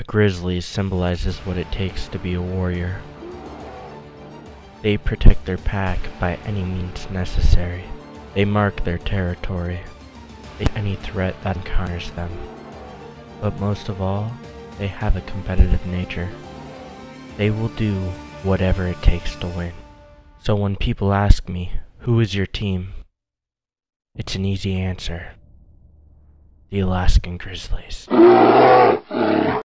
A grizzly symbolizes what it takes to be a warrior. They protect their pack by any means necessary. They mark their territory, they face any threat that encounters them. But most of all, they have a competitive nature. They will do whatever it takes to win. So when people ask me, who is your team? It's an easy answer. The Alaskan Grizzlies.